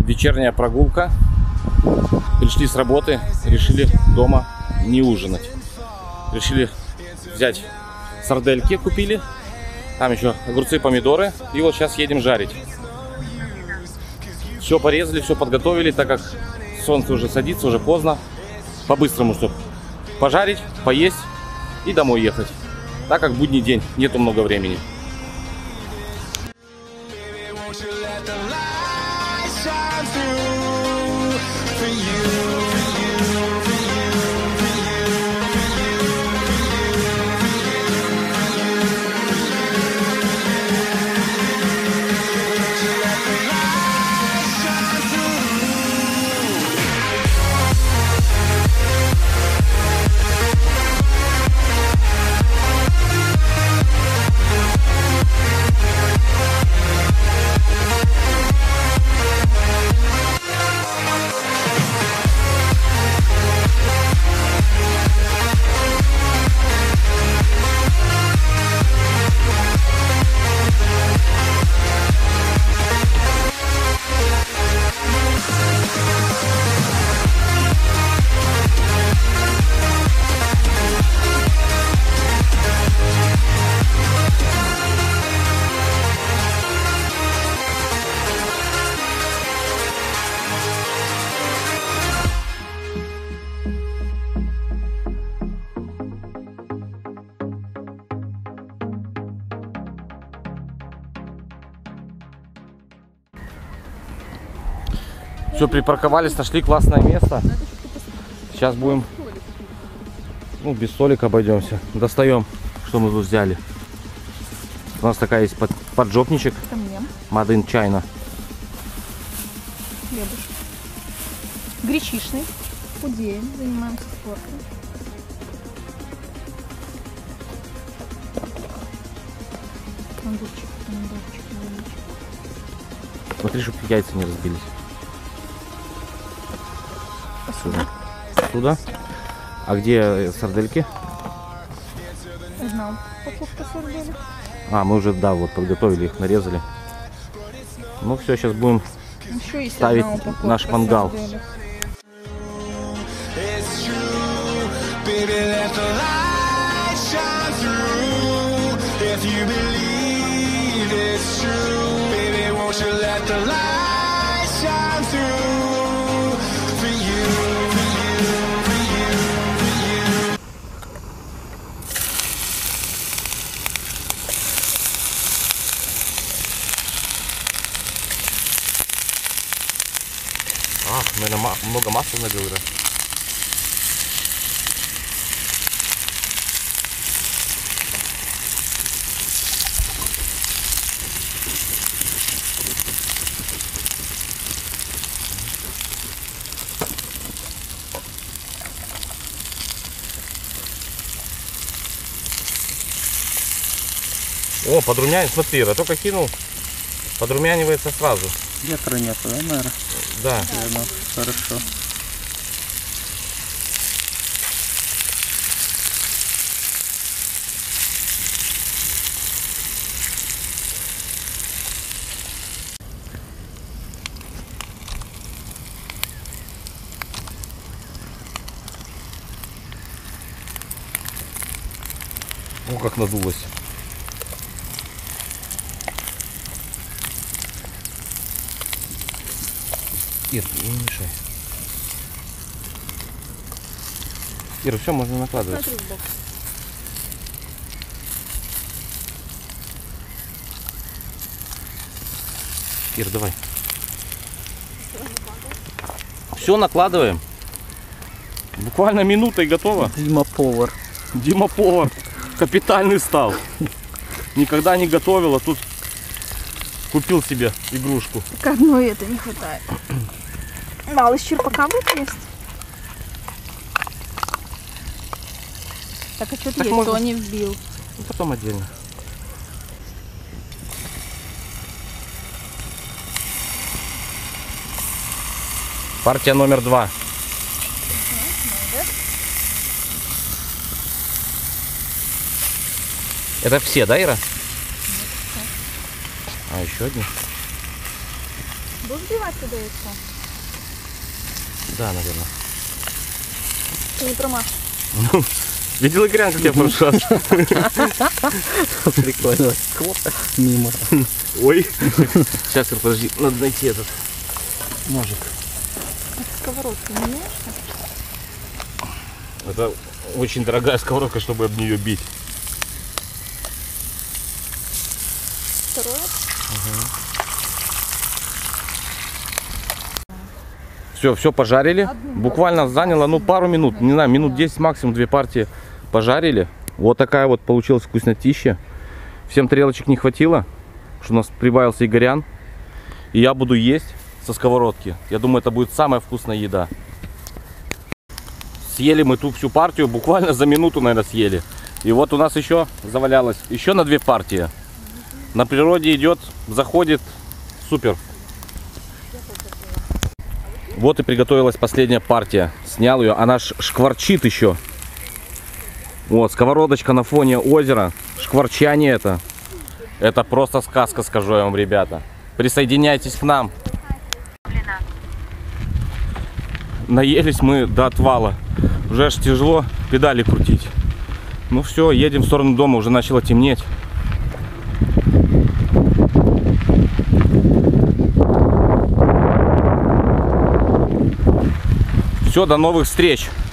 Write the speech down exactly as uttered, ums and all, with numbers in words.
вечерняя прогулка. Пришли с работы, решили дома не ужинать. Решили взять сардельки, купили. Там еще огурцы, помидоры. И вот сейчас едем жарить. Все порезали, все подготовили, так как солнце уже садится, уже поздно. По-быстрому, чтобы пожарить, поесть и домой ехать. Так как будний день, нету много времени. Все, припарковались, нашли классное место. Сейчас будем, ну, без столика обойдемся. Достаем, что мы тут взяли. У нас такая есть под, поджопничек. Made in China. Хлебушек. Гречишный. Худеем, занимаемся спортом. Огурчик, помидорчик, огурчик. Смотри, чтобы яйца не разбились. Сюда. Сюда. А где сардельки? Знал. Упаковка сарделек. А, мы уже, да, вот подготовили их, нарезали. Ну все, сейчас будем ставить наш мангал. А, наверное, много масла налил, да? О, подрумянивается, смотри, я только кинул, подрумянивается сразу. Ветра нету, да, наверное? Да. Да, хорошо. О, как надулось. Ир, не мешай. Ир, все, можно накладывать. Смотри в бок. Ир, давай. Все накладываем. Буквально минута и готово. Дима повар. Дима повар. Капитальный стал. Никогда не готовил, а тут купил себе игрушку. К одной это не хватает. Мало из черпака будет есть. Так, а что ты можно... яйцо не вбил? Ну, потом отдельно. Партия номер два. Это все, да, Ира? А, еще одни. Будешь вбивать туда яйцо? Да, наверное. Ты не промажешь. Видел, Игорян, как я в прошлый раз? Прикольно. Мимо. Ой. Сейчас, подожди, надо найти этот ножик. Сковородку не умеешь? Это очень дорогая сковородка, чтобы об нее бить. Второе? Все, все пожарили. Буквально заняло, ну, пару минут. Не знаю, минут десять максимум, две партии пожарили. Вот такая вот получилась вкуснотища. Всем тарелочек не хватило, что у нас прибавился Игорян. И я буду есть со сковородки. Я думаю, это будет самая вкусная еда. Съели мы ту всю партию, буквально за минуту, наверное, съели. И вот у нас еще завалялось еще на две партии. На природе идет, заходит, супер. Вот и приготовилась последняя партия. Снял ее, она шкварчит еще. Вот, сковородочка на фоне озера. Шкварчание это. Это просто сказка, скажу я вам, ребята. Присоединяйтесь к нам. Наелись мы до отвала. Уже аж тяжело педали крутить. Ну все, едем в сторону дома, уже начало темнеть. Все, до новых встреч.